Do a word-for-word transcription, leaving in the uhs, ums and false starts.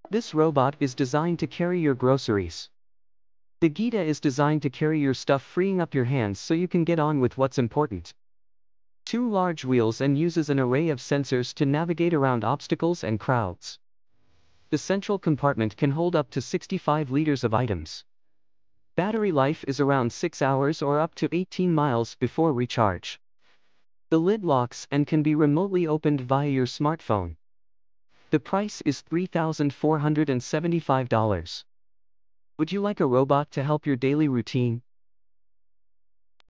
This robot is designed to carry your groceries. The Gita is designed to carry your stuff, freeing up your hands so you can get on with what's important. Two large wheels and uses an array of sensors to navigate around obstacles and crowds. The central compartment can hold up to sixty-five liters of items. Battery life is around six hours or up to eighteen miles before recharge. The lid locks and can be remotely opened via your smartphone. The price is three thousand four hundred seventy-five dollars. Would you like a robot to help your daily routine?